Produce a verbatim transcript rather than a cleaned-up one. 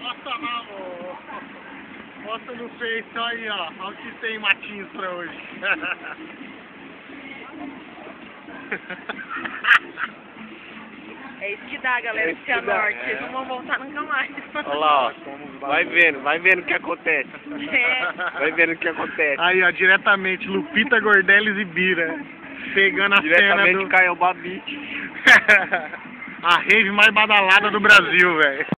Mostra lá, amor. Mostra no Face aí, ó. Olha o que tem matinhos pra hoje. É isso que dá, galera, É do isso que dá. Cianorte. É. Vocês não vão voltar nunca mais. Olha lá, ó. Vai vendo, vai vendo o que acontece. É. Vai vendo o que acontece. Aí, ó, diretamente, Lupita Gordelis e Bira. Pegando a Diretamente cena do... Caio Babite. a rave mais badalada do Brasil, velho.